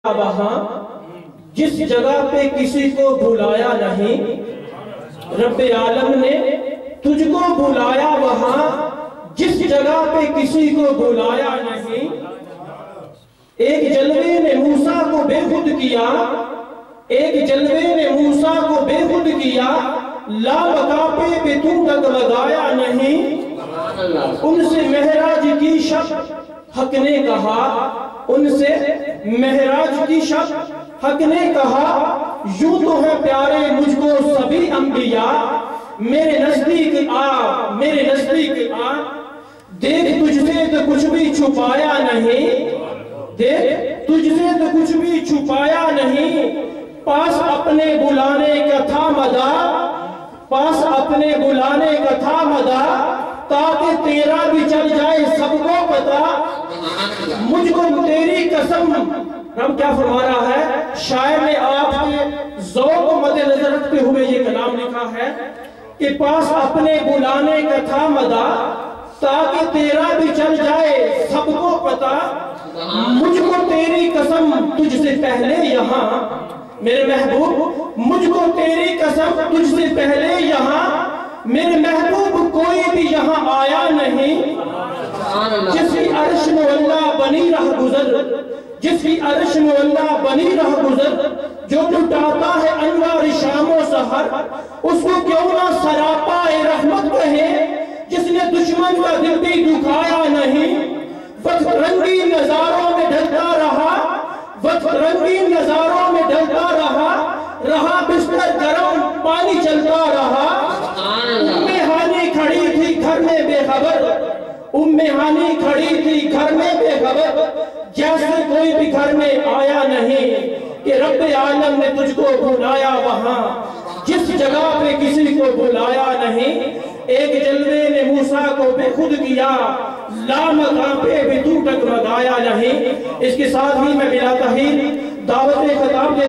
وہاں جس جگہ پہ کسی کو بھلایا نہیں، رب عالم نے تجھ کو بھلایا وہاں جس جگہ پہ کسی کو بھلایا نہیں۔ ایک جلوے نے موسیٰ کو بے خود کیا، ایک جلوے نے موسیٰ کو بے خود کیا، لاوقافے پہ تو تک لگایا نہیں۔ ان سے مہراج کی شب حق نے کہا، ان سے مہراج کی شب حق نے کہا، یوں تو ہے پیارے مجھ کو سبھی انبیاء، میرے نزدیک آ، میرے نزدیک آ، دیکھ تجھ سے تو کچھ بھی چھپایا نہیں، دیکھ تجھ سے تو کچھ بھی چھپایا نہیں۔ پاس اپنے بلانے کا تھا مدہ، پاس اپنے بلانے کا تھا مدہ، تاکہ تیرا بھی چل جائے سب کو پتا، مجھ کو تیری قسم۔ رب کیا فرما رہا ہے؟ شاعر نے آپ کے ذوق کو مد نظر رکھتے ہوئے یہ کلام لکھا ہے کہ پاس اپنے بلانے کا تھا مدہ، تاکہ تیرا بھی چل جائے سب کو پتا، مجھ کو تیری قسم تجھ سے پہلے یہاں، میرے محبوب مجھ کو تیری قسم تجھ سے پہلے یہاں، میرے محبوب کوئی بھی یہاں آیا نہیں۔ جس کی عرش مولہ بنی رہ گزر، جس کی عرش مولہ بنی رہ گزر، جو لٹاتا ہے انوار شام و سحر، اس کو کیوں نہ سراپا رحمت کہے، جس نے دشمن کا دل بھی دکھایا نہیں۔ وقت رنگین نظاروں میں ڈھلتا رہا، وقت رنگین نظاروں میں ڈھلتا رہا، رہا بستر گرم پانی چلتا رہا۔ ام ہانی کھڑی تھی گھر میں بے خبر، ام ہانی کھڑی تھی گھر میں بے خبر، جیسے کوئی بھی گھر میں آیا نہیں، کہ رب عالم نے تجھ کو بھلایا وہاں جس جگہ پہ کسی کو بھلایا نہیں۔ ایک جلوے نے موسیٰ کو بے خود کیا، لامقافے بھی تو تک لگایا نہیں۔ اس کے ساتھ ہی میں بلا تحیر دعوت خطاب